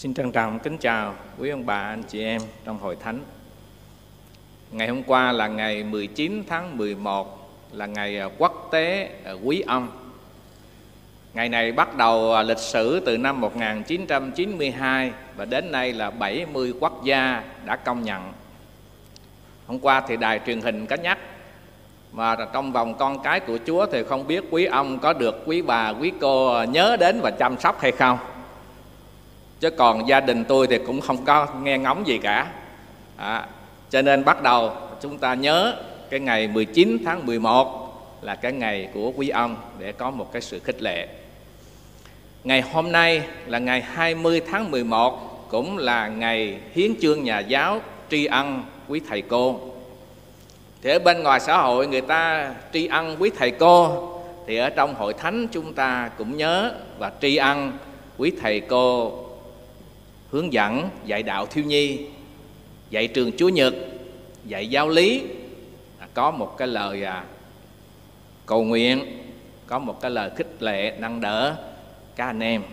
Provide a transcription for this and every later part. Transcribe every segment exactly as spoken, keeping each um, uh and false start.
Xin trân trọng kính chào quý ông bà, anh chị em trong hội thánh. Ngày hôm qua là ngày mười chín tháng mười một, là ngày quốc tế Quý Âm. Ngày này bắt đầu lịch sử từ năm một nghìn chín trăm chín mươi hai và đến nay là bảy mươi quốc gia đã công nhận. Hôm qua thì đài truyền hình có nhắc, mà trong vòng con cái của Chúa thì không biết quý ông có được quý bà, quý cô nhớ đến và chăm sóc hay không. Chứ còn gia đình tôi thì cũng không có nghe ngóng gì cả. à, Cho nên bắt đầu chúng ta nhớ cái ngày mười chín tháng mười một là cái ngày của quý ông, để có một cái sự khích lệ. Ngày hôm nay là ngày hai mươi tháng mười một, cũng là ngày hiến chương nhà giáo tri ân quý thầy cô. Thì ở bên ngoài xã hội người ta tri ân quý thầy cô, thì ở trong hội thánh chúng ta cũng nhớ và tri ân quý thầy cô hướng dẫn, dạy đạo thiếu nhi, dạy trường Chúa Nhật, dạy giáo lý. Có một cái lời à, cầu nguyện, có một cái lời khích lệ nâng đỡ các anh em.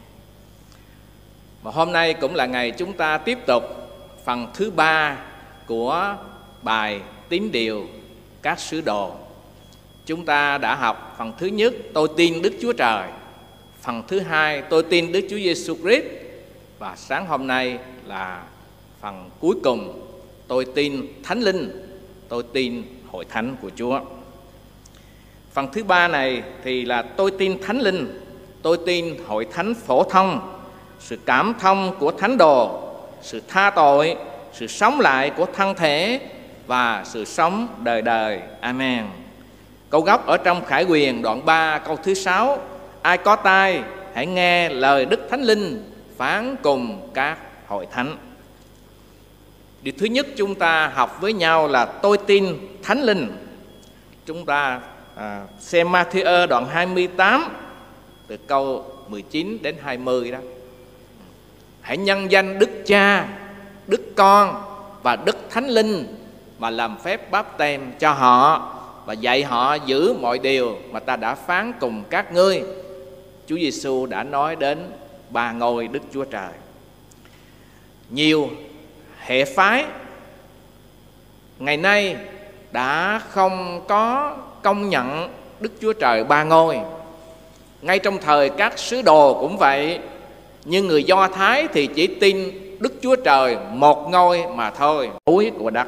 Và hôm nay cũng là ngày chúng ta tiếp tục phần thứ ba của bài tín điều các sứ đồ. Chúng ta đã học phần thứ nhất, tôi tin Đức Chúa Trời. Phần thứ hai, tôi tin Đức Chúa Giêsu Christ. Và sáng hôm nay là phần cuối cùng, tôi tin Thánh Linh, tôi tin hội thánh của Chúa. Phần thứ ba này thì là tôi tin Thánh Linh, tôi tin hội thánh phổ thông, sự cảm thông của thánh đồ, sự tha tội, sự sống lại của thân thể và sự sống đời đời. Amen. Câu gốc ở trong Khải Huyền đoạn ba câu thứ sáu: ai có tai hãy nghe lời Đức Thánh Linh phán cùng các hội thánh. Điều thứ nhất chúng ta học với nhau là tôi tin Thánh Linh. Chúng ta à, xem Ma-thi-ơ đoạn hai mươi tám từ câu mười chín đến hai mươi đó. Hãy nhân danh Đức Cha, Đức Con và Đức Thánh Linh mà làm phép báp têm cho họ, và dạy họ giữ mọi điều mà ta đã phán cùng các ngươi. Chúa Giêsu đã nói đến ba ngôi Đức Chúa Trời. Nhiều hệ phái ngày nay đã không có công nhận Đức Chúa Trời ba ngôi. Ngay trong thời các sứ đồ cũng vậy, nhưng người Do Thái thì chỉ tin Đức Chúa Trời một ngôi mà thôi, núi của đất.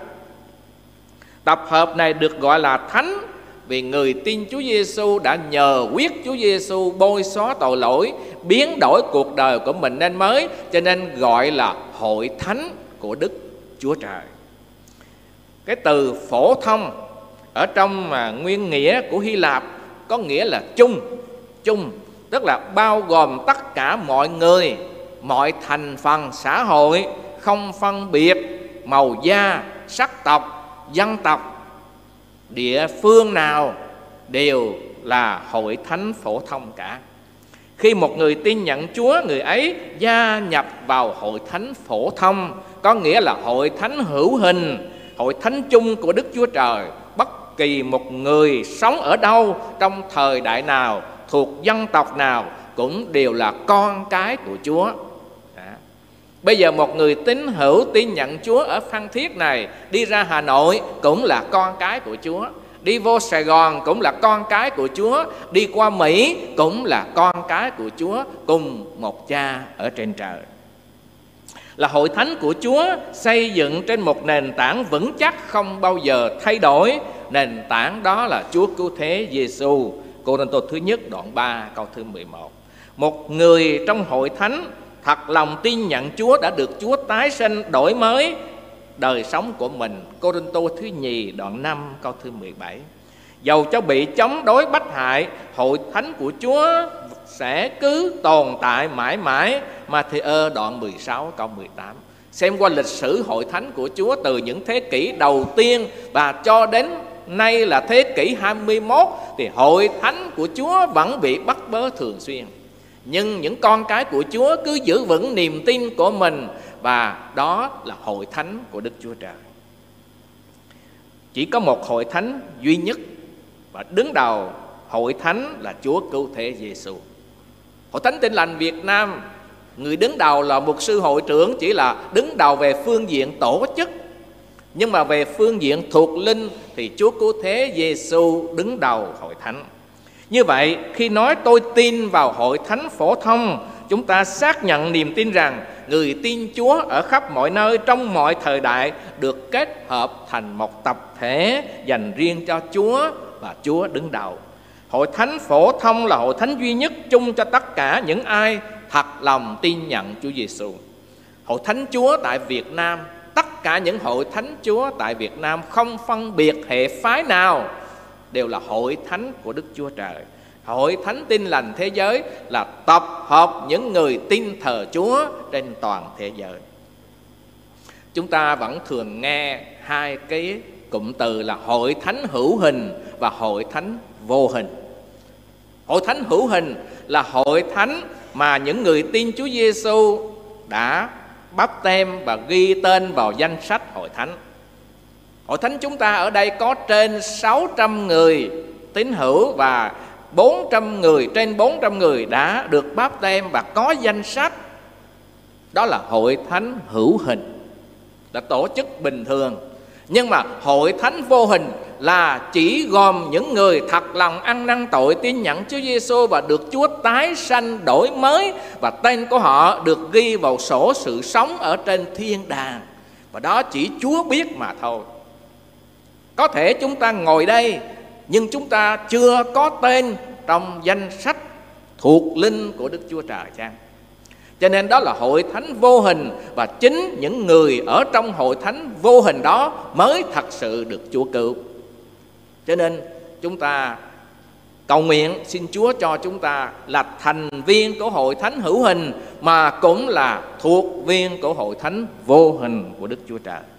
Tập hợp này được gọi là thánh vì người tin Chúa Giêsu đã nhờ huyết Chúa Giêsu bôi xóa tội lỗi, biến đổi cuộc đời của mình nên mới, cho nên gọi là hội thánh của Đức Chúa Trời. Cái từ phổ thông ở trong mà nguyên nghĩa của Hy Lạp có nghĩa là chung, chung tức là bao gồm tất cả mọi người, mọi thành phần xã hội, không phân biệt màu da, sắc tộc, dân tộc, địa phương nào, đều là hội thánh phổ thông cả. Khi một người tin nhận Chúa, người ấy gia nhập vào hội thánh phổ thông, có nghĩa là hội thánh hữu hình, hội thánh chung của Đức Chúa Trời. Bất kỳ một người sống ở đâu, trong thời đại nào, thuộc dân tộc nào, cũng đều là con cái của Chúa. Đó. Bây giờ một người tín hữu tin nhận Chúa ở Phan Thiết này, đi ra Hà Nội cũng là con cái của Chúa, đi vô Sài Gòn cũng là con cái của Chúa, đi qua Mỹ cũng là con cái của Chúa, cùng một cha ở trên trời. Là hội thánh của Chúa, xây dựng trên một nền tảng vững chắc không bao giờ thay đổi. Nền tảng đó là Chúa Cứu Thế Giêsu. Cô-rinh-tô thứ nhất đoạn ba câu thứ mười một. Một người trong hội thánh thật lòng tin nhận Chúa đã được Chúa tái sinh, đổi mới đời sống của mình. Cô-rinh-tô thứ nhì đoạn năm câu thứ mười bảy. Dầu cho bị chống đối bách hại, hội thánh của Chúa sẽ cứ tồn tại mãi mãi. Ma-thi-ơ đoạn mười sáu câu mười tám. Xem qua lịch sử hội thánh của Chúa từ những thế kỷ đầu tiên và cho đến nay là thế kỷ hai mươi mốt, thì hội thánh của Chúa vẫn bị bắt bớ thường xuyên. Nhưng những con cái của Chúa cứ giữ vững niềm tin của mình, và đó là hội thánh của Đức Chúa Trời. Chỉ có một hội thánh duy nhất, và đứng đầu hội thánh là Chúa Cứu Thế Giêsu. Hội thánh Tin Lành Việt Nam Người đứng đầu là mục sư hội trưởng chỉ là đứng đầu về phương diện tổ chức, nhưng mà về phương diện thuộc linh thì Chúa Cứu Thế Giêsu đứng đầu hội thánh. Như vậy khi nói tôi tin vào hội thánh phổ thông, chúng ta xác nhận niềm tin rằng người tin Chúa ở khắp mọi nơi trong mọi thời đại được kết hợp thành một tập thể dành riêng cho Chúa và Chúa đứng đầu. Hội thánh phổ thông là hội thánh duy nhất chung cho tất cả những ai thật lòng tin nhận Chúa Giêsu. Hội thánh Chúa tại Việt Nam, tất cả những hội thánh Chúa tại Việt Nam không phân biệt hệ phái nào đều là hội thánh của Đức Chúa Trời. Hội thánh Tin Lành Thế Giới là tập hợp những người tin thờ Chúa trên toàn thế giới. Chúng ta vẫn thường nghe hai cái cụm từ là hội thánh hữu hình và hội thánh vô hình. Hội thánh hữu hình là hội thánh mà những người tin Chúa Giêsu đã báp têm và ghi tên vào danh sách hội thánh. Hội thánh chúng ta ở đây có trên sáu trăm người tín hữu và bốn trăm người, trên bốn trăm người đã được báp têm và có danh sách. Đó là hội thánh hữu hình, là tổ chức bình thường. Nhưng mà hội thánh vô hình là chỉ gồm những người thật lòng ăn năn tội tin nhận Chúa Giêsu và được Chúa tái sanh đổi mới, và tên của họ được ghi vào sổ sự sống ở trên thiên đàng. Và đó chỉ Chúa biết mà thôi. Có thể chúng ta ngồi đây nhưng chúng ta chưa có tên trong danh sách thuộc linh của Đức Chúa Trời chăng? Cho nên đó là hội thánh vô hình, và chính những người ở trong hội thánh vô hình đó mới thật sự được Chúa cứu. Cho nên chúng ta cầu nguyện xin Chúa cho chúng ta là thành viên của hội thánh hữu hình, mà cũng là thuộc viên của hội thánh vô hình của Đức Chúa Trời.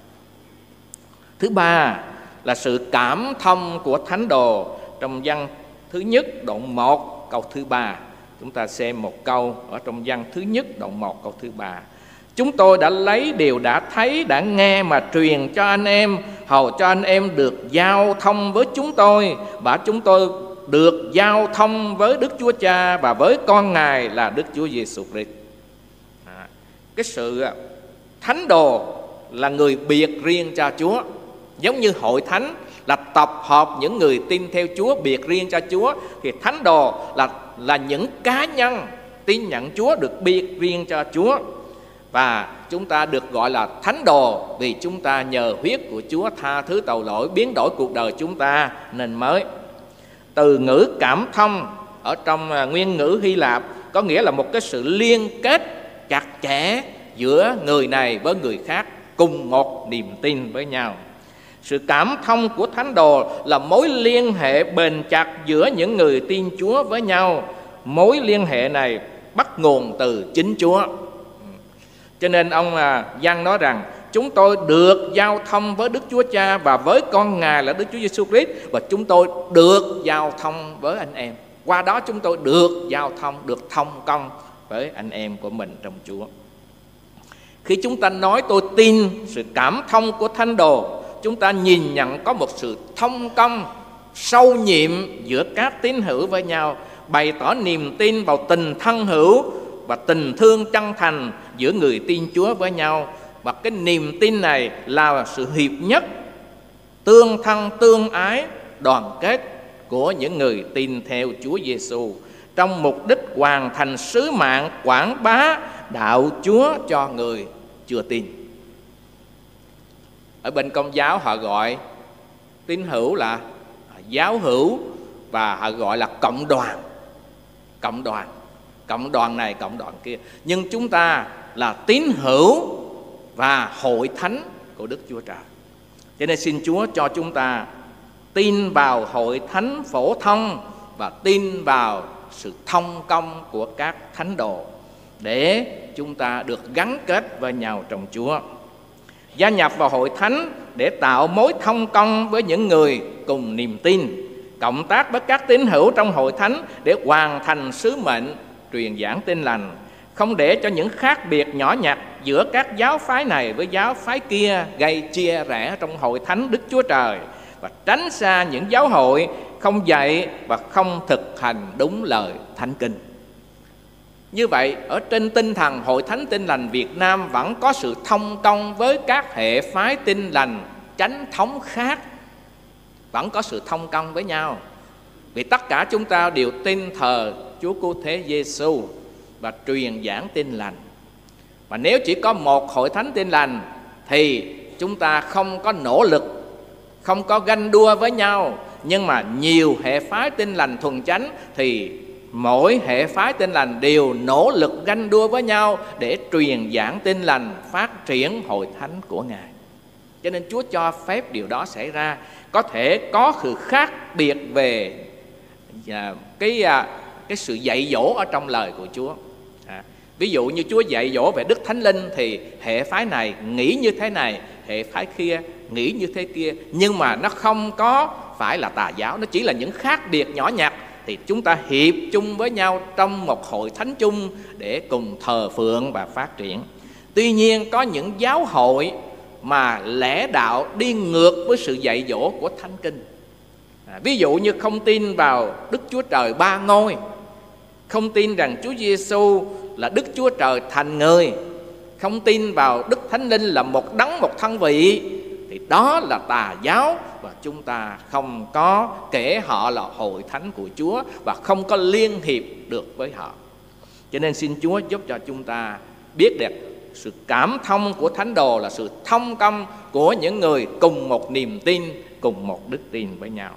Thứ ba là sự cảm thông của thánh đồ. Trong văn thứ nhất đoạn một câu thứ ba, chúng ta xem một câu ở trong văn thứ nhất đoạn một câu thứ ba. Chúng tôi đã lấy điều đã thấy, đã nghe mà truyền cho anh em, hầu cho anh em được giao thông với chúng tôi, và chúng tôi được giao thông với Đức Chúa Cha và với con Ngài là Đức Chúa Giêsu Christ. À, cái sự thánh đồ là người biệt riêng cho Chúa, giống như hội thánh là tập hợp những người tin theo Chúa biệt riêng cho Chúa, thì thánh đồ là là những cá nhân tin nhận Chúa được biệt riêng cho Chúa. Và chúng ta được gọi là thánh đồ vì chúng ta nhờ huyết của Chúa tha thứ tội lỗi, biến đổi cuộc đời chúng ta nên mới. Từ ngữ cảm thông ở trong nguyên ngữ Hy Lạp có nghĩa là một cái sự liên kết chặt chẽ giữa người này với người khác, cùng một niềm tin với nhau. Sự cảm thông của thánh đồ là mối liên hệ bền chặt giữa những người tin Chúa với nhau. Mối liên hệ này bắt nguồn từ chính Chúa. Cho nên ông Giăng nói rằng chúng tôi được giao thông với Đức Chúa Cha và với con Ngài là Đức Chúa Giêsu Christ, và chúng tôi được giao thông với anh em. Qua đó chúng tôi được giao thông, được thông công với anh em của mình trong Chúa. Khi chúng ta nói tôi tin sự cảm thông của thánh đồ, chúng ta nhìn nhận có một sự thông công sâu nhiệm giữa các tín hữu với nhau, bày tỏ niềm tin vào tình thân hữu và tình thương chân thành giữa người tin Chúa với nhau. Và cái niềm tin này là sự hiệp nhất, tương thân tương ái, đoàn kết của những người tin theo Chúa Giêsu trong mục đích hoàn thành sứ mạng quảng bá đạo Chúa cho người chưa tin. Ở bên Công giáo họ gọi tín hữu là giáo hữu, và họ gọi là cộng đoàn. Cộng đoàn, cộng đoàn này, cộng đoàn kia. Nhưng chúng ta là tín hữu và hội thánh của Đức Chúa Trời. Cho nên xin Chúa cho chúng ta tin vào hội thánh phổ thông và tin vào sự thông công của các thánh đồ để chúng ta được gắn kết với nhau trong Chúa. Gia nhập vào hội thánh để tạo mối thông công với những người cùng niềm tin, cộng tác với các tín hữu trong hội thánh để hoàn thành sứ mệnh truyền giảng tin lành, không để cho những khác biệt nhỏ nhặt giữa các giáo phái này với giáo phái kia gây chia rẽ trong hội thánh Đức Chúa Trời, và tránh xa những giáo hội không dạy và không thực hành đúng lời Thánh Kinh. Như vậy, ở trên tinh thần Hội Thánh Tin Lành Việt Nam vẫn có sự thông công với các hệ phái Tin Lành chánh thống khác, vẫn có sự thông công với nhau. Vì tất cả chúng ta đều tin thờ Chúa Cứu Thế Giêsu và truyền giảng tin lành. Và nếu chỉ có một Hội Thánh Tin Lành thì chúng ta không có nỗ lực, không có ganh đua với nhau. Nhưng mà nhiều hệ phái Tin Lành thuần chánh thì mỗi hệ phái Tin Lành đều nỗ lực ganh đua với nhau để truyền giảng tin lành, phát triển Hội Thánh của Ngài. Cho nên Chúa cho phép điều đó xảy ra. Có thể có sự khác biệt về cái, cái sự dạy dỗ ở trong lời của Chúa. à, Ví dụ như Chúa dạy dỗ về Đức Thánh Linh thì hệ phái này nghĩ như thế này, hệ phái kia nghĩ như thế kia. Nhưng mà nó không có phải là tà giáo, nó chỉ là những khác biệt nhỏ nhặt. Thì chúng ta hiệp chung với nhau trong một hội thánh chung để cùng thờ phượng và phát triển. Tuy nhiên có những giáo hội mà lẽ đạo đi ngược với sự dạy dỗ của Thánh Kinh. à, Ví dụ như không tin vào Đức Chúa Trời ba ngôi, không tin rằng Chúa Giêsu là Đức Chúa Trời thành người, không tin vào Đức Thánh Linh là một đấng một thân vị, thì đó là tà giáo. Và chúng ta không có kể họ là hội thánh của Chúa và không có liên hiệp được với họ. Cho nên xin Chúa giúp cho chúng ta biết được sự cảm thông của thánh đồ là sự thông công của những người cùng một niềm tin, cùng một đức tin với nhau.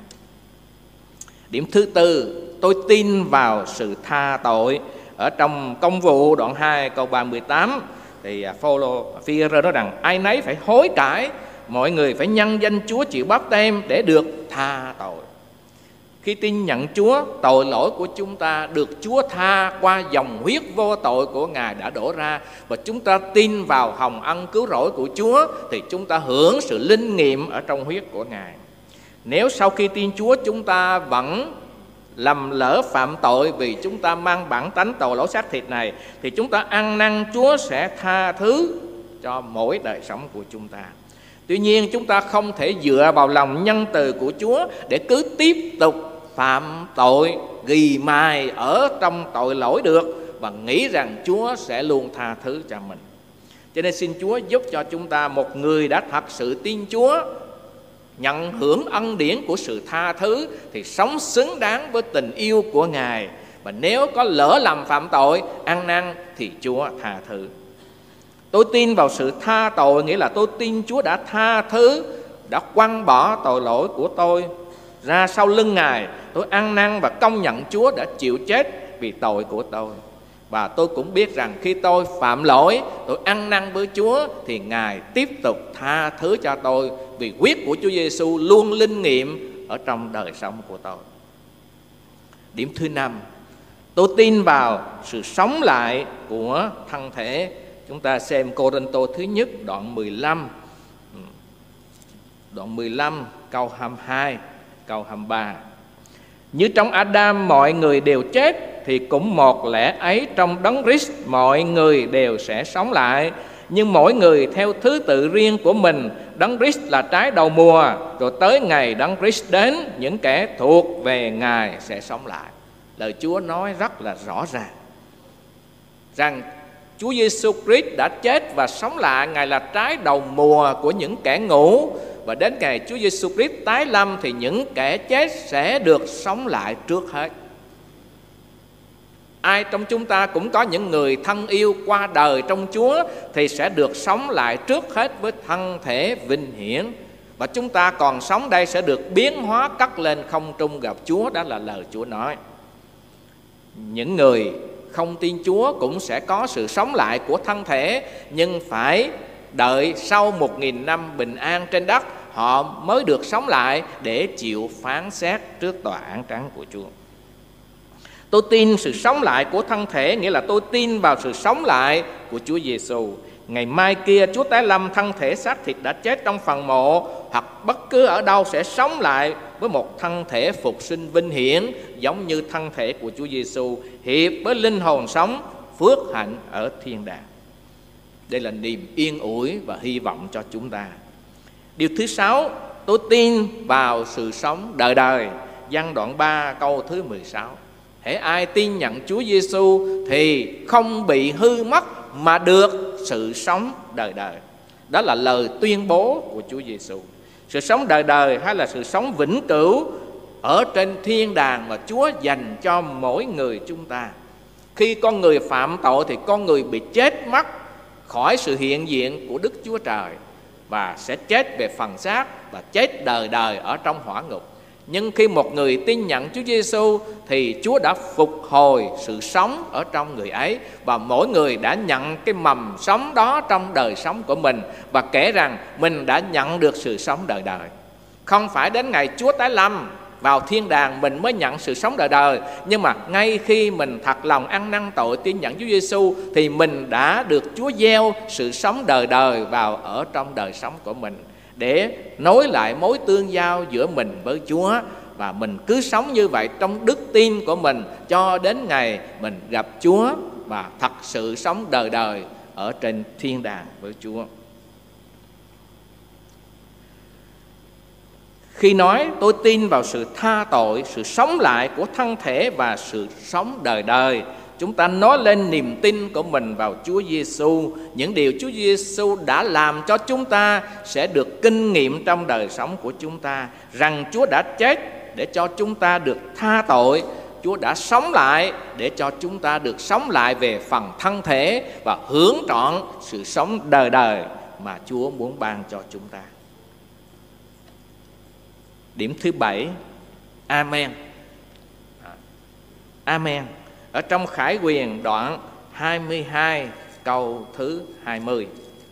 Điểm thứ tư, tôi tin vào sự tha tội. Ở trong Công vụ đoạn hai câu ba mươi tám thì Phô-lô Phi-e-rơ nói rằng ai nấy phải hối cải, mọi người phải nhân danh Chúa chịu báp têm để được tha tội. Khi tin nhận Chúa, tội lỗi của chúng ta được Chúa tha qua dòng huyết vô tội của Ngài đã đổ ra. Và chúng ta tin vào hồng ân cứu rỗi của Chúa thì chúng ta hưởng sự linh nghiệm ở trong huyết của Ngài. Nếu sau khi tin Chúa chúng ta vẫn lầm lỡ phạm tội vì chúng ta mang bản tánh tội lỗi xác thịt này, thì chúng ta ăn năn Chúa sẽ tha thứ cho mỗi đời sống của chúng ta. Tuy nhiên chúng ta không thể dựa vào lòng nhân từ của Chúa để cứ tiếp tục phạm tội, ghi mài ở trong tội lỗi được và nghĩ rằng Chúa sẽ luôn tha thứ cho mình. Cho nên xin Chúa giúp cho chúng ta, một người đã thật sự tin Chúa, nhận hưởng ân điển của sự tha thứ, thì sống xứng đáng với tình yêu của Ngài. Và nếu có lỡ lầm phạm tội, ăn năn thì Chúa tha thứ. Tôi tin vào sự tha tội, nghĩa là tôi tin Chúa đã tha thứ, đã quăng bỏ tội lỗi của tôi ra sau lưng Ngài. Tôi ăn năn và công nhận Chúa đã chịu chết vì tội của tôi. Và tôi cũng biết rằng khi tôi phạm lỗi, tôi ăn năn với Chúa thì Ngài tiếp tục tha thứ cho tôi, vì huyết của Chúa Giêsu luôn linh nghiệm ở trong đời sống của tôi. Điểm thứ năm, tôi tin vào sự sống lại của thân thể. Chúng ta xem Cô-rinh-tô thứ nhất đoạn mười lăm, đoạn mười lăm câu hai mươi hai, câu hai mươi ba. Như trong Adam mọi người đều chết, thì cũng một lẽ ấy trong Đấng Christ mọi người đều sẽ sống lại. Nhưng mỗi người theo thứ tự riêng của mình. Đấng Christ là trái đầu mùa, rồi tới ngày Đấng Christ đến, những kẻ thuộc về Ngài sẽ sống lại. Lời Chúa nói rất là rõ ràng rằng Chúa Giêsu Christ đã chết và sống lại. Ngài là trái đầu mùa của những kẻ ngủ. Và đến ngày Chúa Giêsu Christ tái lâm thì những kẻ chết sẽ được sống lại trước hết. Ai trong chúng ta cũng có những người thân yêu qua đời trong Chúa thì sẽ được sống lại trước hết với thân thể vinh hiển. Và chúng ta còn sống đây sẽ được biến hóa cất lên không trung gặp Chúa. Đó là lời Chúa nói. Những người không tin Chúa cũng sẽ có sự sống lại của thân thể, nhưng phải đợi sau một nghìn năm bình an trên đất, họ mới được sống lại để chịu phán xét trước tòa án trắng của Chúa. Tôi tin sự sống lại của thân thể, nghĩa là tôi tin vào sự sống lại của Chúa Giêsu. Ngày mai kia Chúa tái lâm, thân thể xác thịt đã chết trong phần mộ hoặc bất cứ ở đâu sẽ sống lại với một thân thể phục sinh vinh hiển, giống như thân thể của Chúa Giêsu, hiệp với linh hồn sống phước hạnh ở thiên đàng. Đây là niềm yên ủi và hy vọng cho chúng ta. Điều thứ sáu, tôi tin vào sự sống đời đời. Giăng đoạn ba câu thứ mười sáu. hễ ai tin nhận Chúa Giêsu thì không bị hư mất mà được sự sống đời đời. Đó là lời tuyên bố của Chúa Giêsu. Sự sống đời đời hay là sự sống vĩnh cửu ở trên thiên đàng mà Chúa dành cho mỗi người chúng ta. Khi con người phạm tội thì con người bị chết mất khỏi sự hiện diện của Đức Chúa Trời và sẽ chết về phần xác và chết đời đời ở trong hỏa ngục. Nhưng khi một người tin nhận Chúa Giêsu thì Chúa đã phục hồi sự sống ở trong người ấy, và mỗi người đã nhận cái mầm sống đó trong đời sống của mình và kể rằng mình đã nhận được sự sống đời đời. Không phải đến ngày Chúa tái lâm vào thiên đàng mình mới nhận sự sống đời đời, nhưng mà ngay khi mình thật lòng ăn năn tội tin nhận Chúa Giêsu thì mình đã được Chúa gieo sự sống đời đời vào ở trong đời sống của mình, để nối lại mối tương giao giữa mình với Chúa. Và mình cứ sống như vậy trong đức tin của mình cho đến ngày mình gặp Chúa và thật sự sống đời đời ở trên thiên đàng với Chúa. Khi nói tôi tin vào sự tha tội, sự sống lại của thân thể và sự sống đời đời, chúng ta nói lên niềm tin của mình vào Chúa Giêsu. Những điều Chúa Giêsu đã làm cho chúng ta sẽ được kinh nghiệm trong đời sống của chúng ta, rằng Chúa đã chết để cho chúng ta được tha tội, Chúa đã sống lại để cho chúng ta được sống lại về phần thân thể và hưởng trọn sự sống đời đời mà Chúa muốn ban cho chúng ta. Điểm thứ bảy, Amen. Amen. Ở trong Khải Huyền đoạn hai mươi hai câu thứ hai mươi.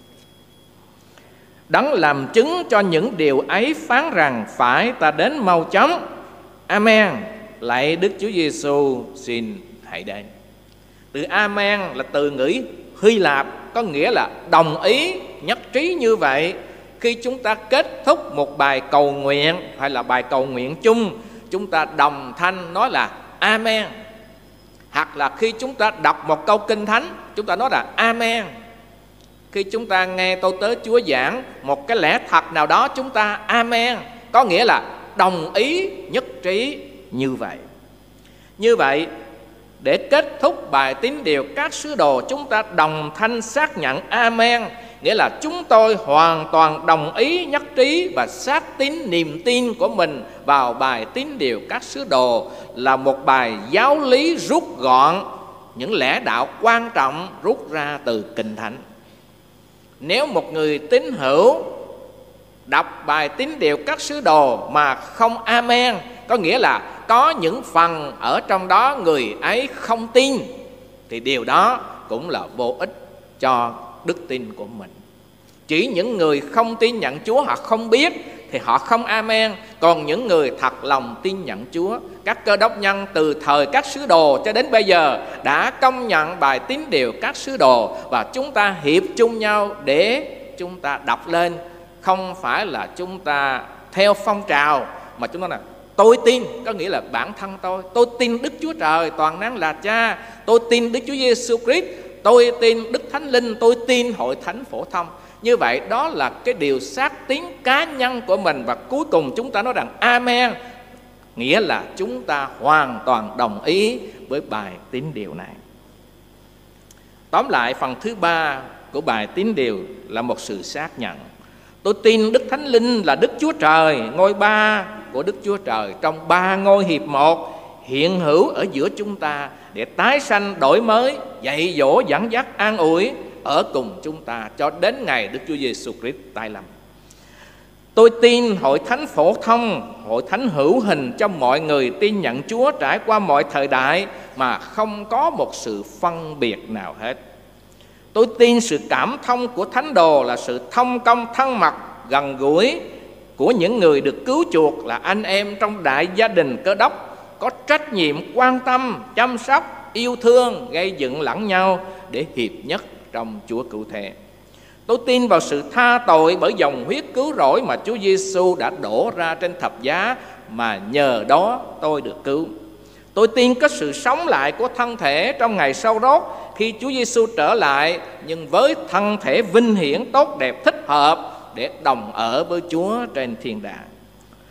Đấng làm chứng cho những điều ấy phán rằng phải ta đến mau chóng. Amen. Lạy Đức Chúa Giêsu, xin hãy đến. Từ Amen là từ ngữ Hy Lạp, có nghĩa là đồng ý, nhất trí như vậy. Khi chúng ta kết thúc một bài cầu nguyện hay là bài cầu nguyện chung, chúng ta đồng thanh nói là Amen. Hoặc là khi chúng ta đọc một câu kinh thánh, chúng ta nói là Amen. Khi chúng ta nghe tôi tớ Chúa giảng một cái lẽ thật nào đó, chúng ta Amen, có nghĩa là đồng ý, nhất trí như vậy. Như vậy, để kết thúc bài tín điều các sứ đồ, chúng ta đồng thanh xác nhận Amen, nghĩa là chúng tôi hoàn toàn đồng ý, nhất trí và xác tín niềm tin của mình vào bài tín điều các sứ đồ, là một bài giáo lý rút gọn những lẽ đạo quan trọng rút ra từ Kinh Thánh. Nếu một người tín hữu đọc bài tín điều các sứ đồ mà không Amen, có nghĩa là có những phần ở trong đó người ấy không tin, thì điều đó cũng là vô ích cho đức tin của mình. Chỉ những người không tin nhận Chúa họ không biết thì họ không Amen. Còn những người thật lòng tin nhận Chúa, các cơ đốc nhân từ thời các sứ đồ cho đến bây giờ đã công nhận bài tín điều các sứ đồ, và chúng ta hiệp chung nhau để chúng ta đọc lên. Không phải là chúng ta theo phong trào, mà chúng ta là tôi tin, có nghĩa là bản thân tôi. Tôi tin Đức Chúa Trời toàn năng là Cha, tôi tin Đức Chúa Giêsu Christ, tôi tin Đức Thánh Linh, tôi tin hội thánh phổ thông. Như vậy đó là cái điều xác tín cá nhân của mình. Và cuối cùng chúng ta nói rằng Amen, nghĩa là chúng ta hoàn toàn đồng ý với bài tín điều này. Tóm lại, phần thứ ba của bài tín điều là một sự xác nhận. Tôi tin Đức Thánh Linh là Đức Chúa Trời, ngôi ba của Đức Chúa Trời trong ba ngôi hiệp một, hiện hữu ở giữa chúng ta để tái sanh, đổi mới, dạy dỗ, dẫn dắt, an ủi ở cùng chúng ta cho đến ngày Đức Chúa Giêsu Christ tái lâm. Tôi tin hội thánh phổ thông, hội thánh hữu hình cho mọi người tin nhận Chúa trải qua mọi thời đại mà không có một sự phân biệt nào hết. Tôi tin sự cảm thông của thánh đồ là sự thông công thân mật, gần gũi của những người được cứu chuộc, là anh em trong đại gia đình Cơ Đốc, có trách nhiệm quan tâm, chăm sóc, yêu thương, gây dựng lẫn nhau để hiệp nhất trong Chúa cứu thế. Tôi tin vào sự tha tội bởi dòng huyết cứu rỗi mà Chúa Giêsu đã đổ ra trên thập giá, mà nhờ đó tôi được cứu. Tôi tin có sự sống lại của thân thể trong ngày sau rốt khi Chúa Giêsu trở lại, nhưng với thân thể vinh hiển tốt đẹp thích hợp để đồng ở với Chúa trên thiên đàng.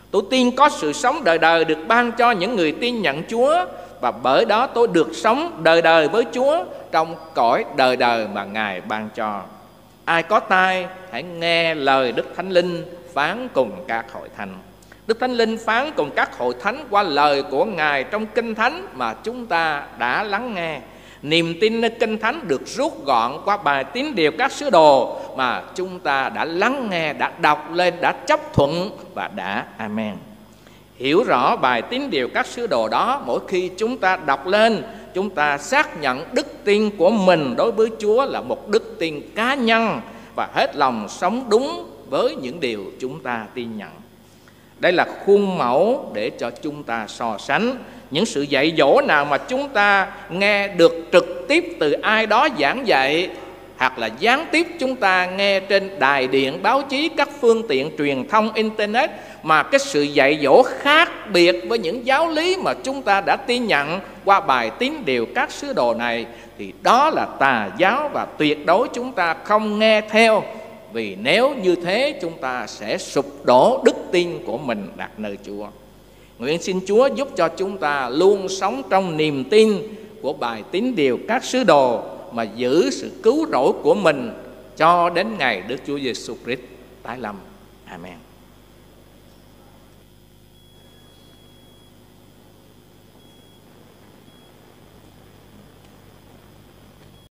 Tôi tin có sự sống đời đời được ban cho những người tin nhận Chúa, và bởi đó tôi được sống đời đời với Chúa trong cõi đời đời mà Ngài ban cho. Ai có tai hãy nghe lời Đức Thánh Linh phán cùng các hội thánh. Đức Thánh Linh phán cùng các hội thánh qua lời của Ngài trong Kinh Thánh mà chúng ta đã lắng nghe. Niềm tin nơi Kinh Thánh được rút gọn qua bài tín điều các sứ đồ mà chúng ta đã lắng nghe, đã đọc lên, đã chấp thuận và đã amen. Hiểu rõ bài tín điều các sứ đồ đó, mỗi khi chúng ta đọc lên, chúng ta xác nhận đức tin của mình đối với Chúa là một đức tin cá nhân và hết lòng sống đúng với những điều chúng ta tin nhận. Đây là khuôn mẫu để cho chúng ta so sánh. Những sự dạy dỗ nào mà chúng ta nghe được trực tiếp từ ai đó giảng dạy, hoặc là gián tiếp chúng ta nghe trên đài điện, báo chí, các phương tiện truyền thông internet, mà cái sự dạy dỗ khác biệt với những giáo lý mà chúng ta đã tin nhận qua bài tín điều các sứ đồ này, thì đó là tà giáo và tuyệt đối chúng ta không nghe theo. Vì nếu như thế chúng ta sẽ sụp đổ đức tin của mình đặt nơi Chúa. Nguyện xin Chúa giúp cho chúng ta luôn sống trong niềm tin của bài tín điều các sứ đồ, mà giữ sự cứu rỗi của mình cho đến ngày Đức Chúa Giêsu Christ tái lâm. Amen.